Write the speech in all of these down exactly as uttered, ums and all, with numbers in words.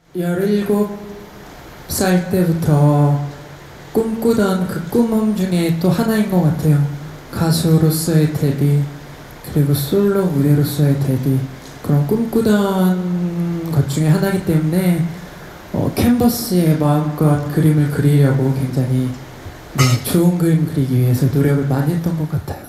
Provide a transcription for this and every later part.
열일곱 살 때부터 꿈꾸던 그 꿈 중에 또 하나인 것 같아요. 가수로서의 데뷔, 그리고 솔로 무대로서의 데뷔, 그런 꿈꾸던 것 중에 하나이기 때문에 어, 캔버스에 마음껏 그림을 그리려고 굉장히 네, 좋은 그림 그리기 위해서 노력을 많이 했던 것 같아요.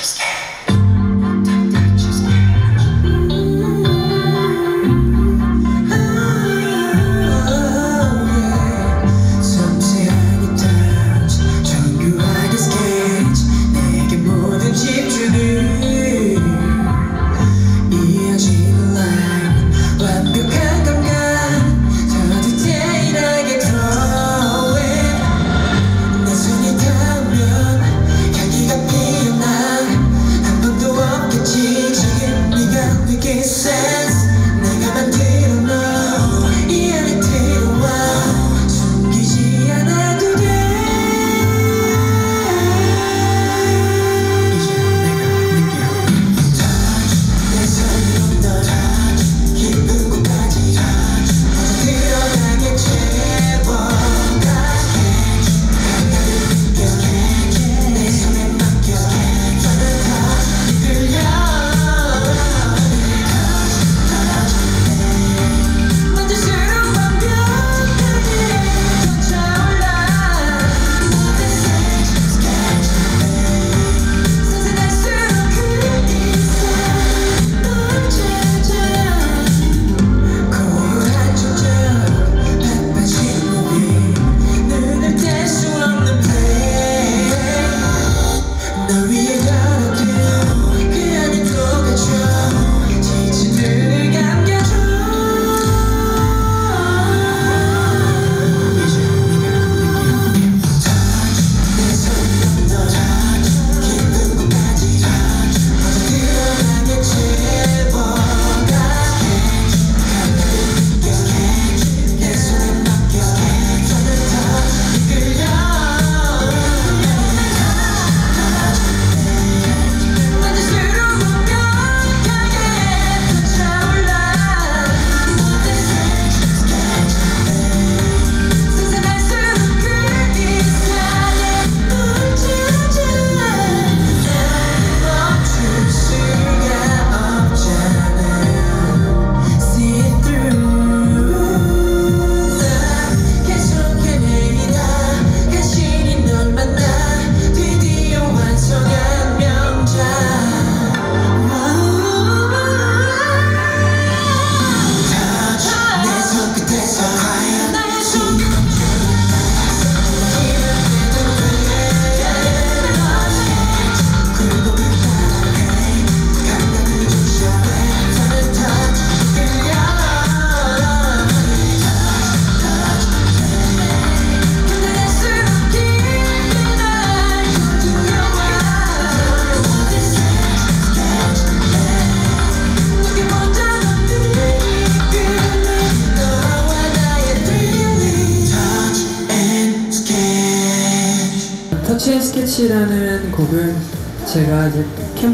터치 앤 스케치라는 곡은 제가 이제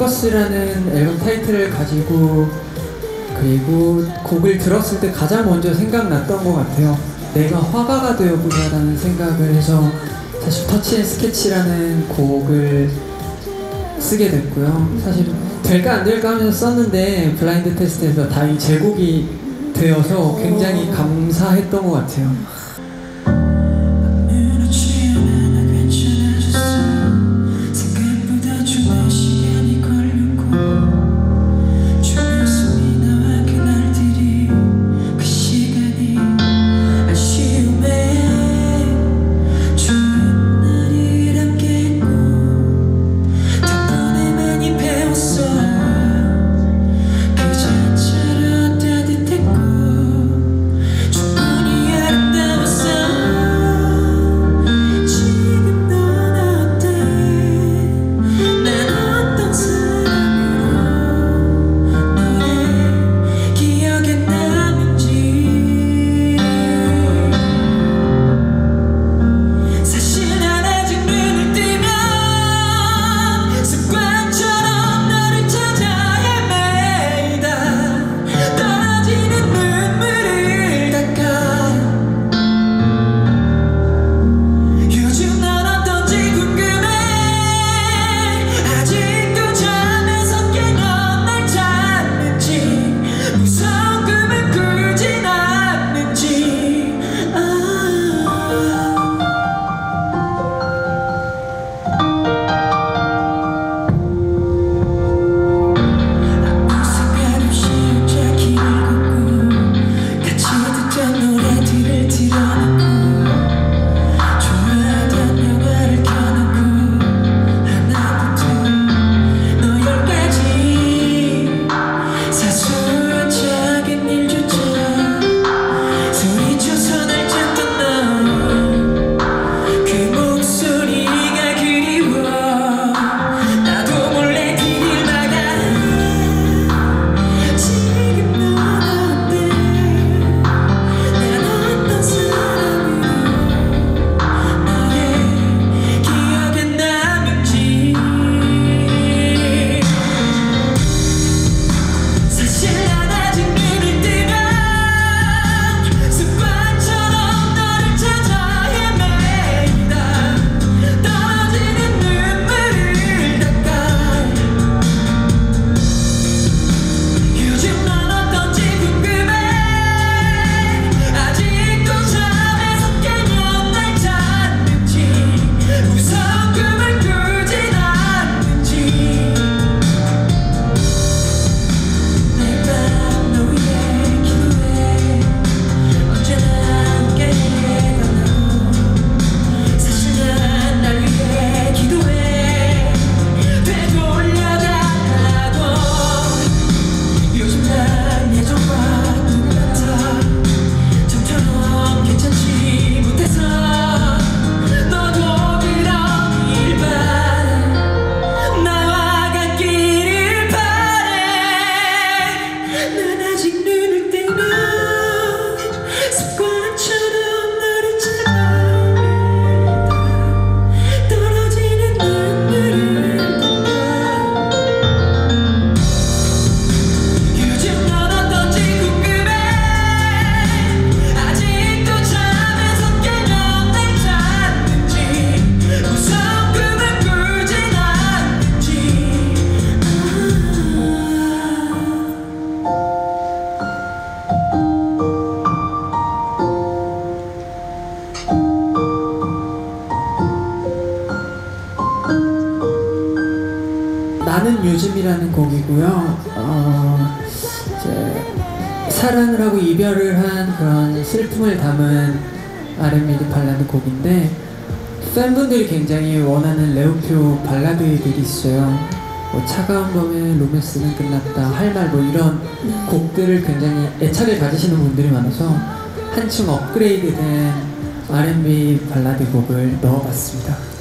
캔버스라는 앨범 타이틀을 가지고 그리고 곡을 들었을 때 가장 먼저 생각났던 것 같아요. 내가 화가가 되어보자라는 생각을 해서 사실 터치 앤 스케치라는 곡을 쓰게 됐고요. 사실 될까 안 될까 하면서 썼는데 블라인드 테스트에서 다행히 제 곡이 되어서 굉장히 감사했던 것 같아요. 충분히 아름다웠어. 나는 요즘이라는 곡이고요. 어, 이제 사랑을 하고 이별을 한 그런 슬픔을 담은 알앤비 발라드 곡인데 팬분들이 굉장히 원하는 레오표 발라드들이 있어요. 뭐 차가운 봄에 로맨스는 끝났다, 할 말 뭐 이런 곡들을 굉장히 애착을 가지시는 분들이 많아서 한층 업그레이드된 알앤비 발라드 곡을 넣어봤습니다.